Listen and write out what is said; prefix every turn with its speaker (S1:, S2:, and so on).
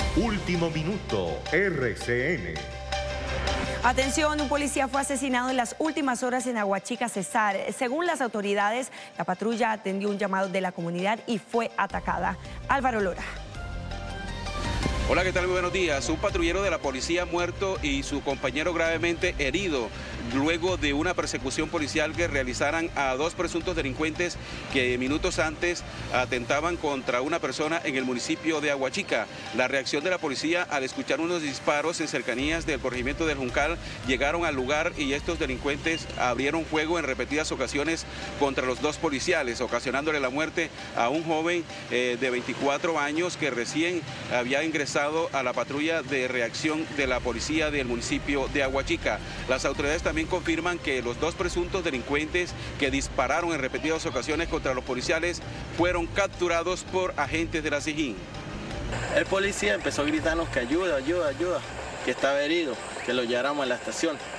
S1: Último minuto, RCN.
S2: Atención, un policía fue asesinado en las últimas horas en Aguachica, Cesar. Según las autoridades, la patrulla atendió un llamado de la comunidad y fue atacada. Álvaro Lora.
S3: Hola, ¿qué tal? Muy buenos días. Un patrullero de la policía muerto y su compañero gravemente herido luego de una persecución policial que realizaran a dos presuntos delincuentes que minutos antes atentaban contra una persona en el municipio de Aguachica. La reacción de la policía al escuchar unos disparos en cercanías del corregimiento del Juncal, llegaron al lugar y estos delincuentes abrieron fuego en repetidas ocasiones contra los dos policiales, ocasionándole la muerte a un joven de 24 años que recién había ingresado a la patrulla de reacción de la policía del municipio de Aguachica. Las autoridades también confirman que los dos presuntos delincuentes que dispararon en repetidas ocasiones contra los policiales fueron capturados por agentes de la SIJIN.
S4: El policía empezó a gritarnos que ayuda, ayuda, ayuda, que estaba herido, que lo lleváramos a la estación.